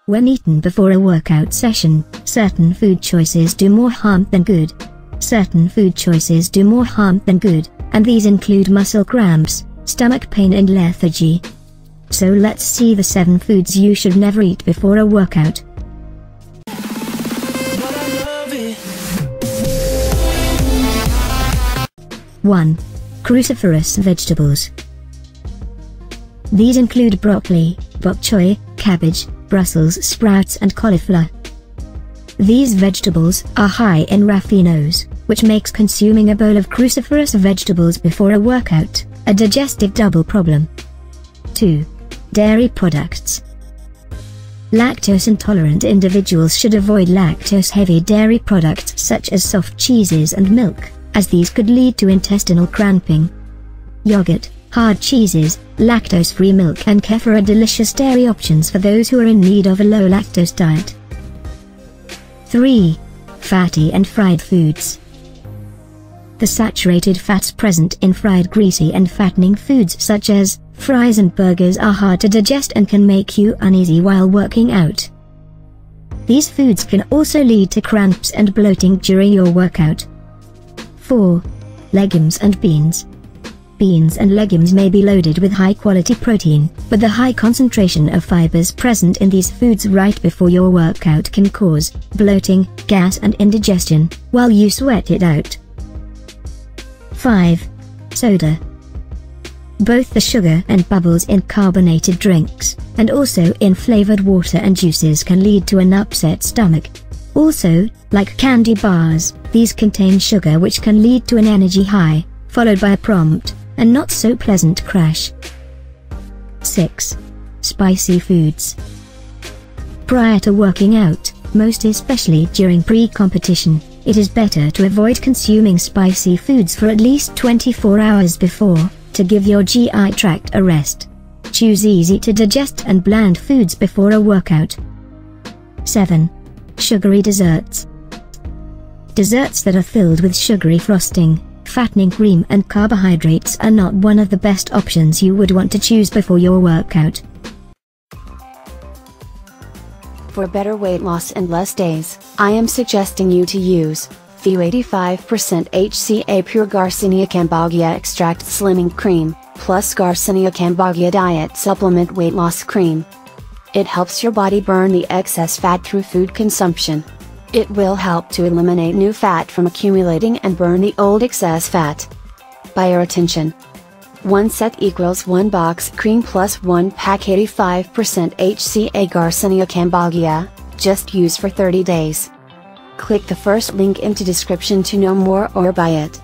When eaten before a workout session, certain food choices do more harm than good. Certain food choices do more harm than good, and these include muscle cramps, stomach pain and lethargy. So let's see the 7 foods you should never eat before a workout. 1. Cruciferous vegetables. These include broccoli, bok choy, cabbage, Brussels sprouts and cauliflower. These vegetables are high in raffinose, which makes consuming a bowl of cruciferous vegetables before a workout a digestive double problem. 2. Dairy products. Lactose-intolerant individuals should avoid lactose-heavy dairy products such as soft cheeses and milk, as these could lead to intestinal cramping. Yogurt, hard cheeses, lactose-free milk and kefir are delicious dairy options for those who are in need of a low-lactose diet. 3. Fatty and fried foods. The saturated fats present in fried, greasy and fattening foods such as fries and burgers are hard to digest and can make you uneasy while working out. These foods can also lead to cramps and bloating during your workout. 4. Legumes and beans. Beans and legumes may be loaded with high-quality protein, but the high concentration of fibers present in these foods right before your workout can cause bloating, gas and indigestion, while you sweat it out. 5. Soda. Both the sugar and bubbles in carbonated drinks, and also in flavored water and juices can lead to an upset stomach. Also, like candy bars, these contain sugar which can lead to an energy high, followed by a prompt, and not so pleasant crash. 6. Spicy foods. Prior to working out, most especially during pre-competition, it is better to avoid consuming spicy foods for at least 24 hours before, to give your GI tract a rest. Choose easy to digest and bland foods before a workout. 7. Sugary desserts. Desserts that are filled with sugary frosting, fattening cream and carbohydrates are not one of the best options you would want to choose before your workout. For better weight loss and less days, I am suggesting you to use FEW 85% HCA Pure Garcinia Cambogia Extract Slimming Cream, plus Garcinia Cambogia Diet Supplement Weight Loss Cream. It helps your body burn the excess fat through food consumption. It will help to eliminate new fat from accumulating and burn the old excess fat. Buyer attention. 1 set equals 1 box cream plus 1 pack 85% HCA Garcinia Cambogia, just use for 30 days. Click the first link into description to know more or buy it.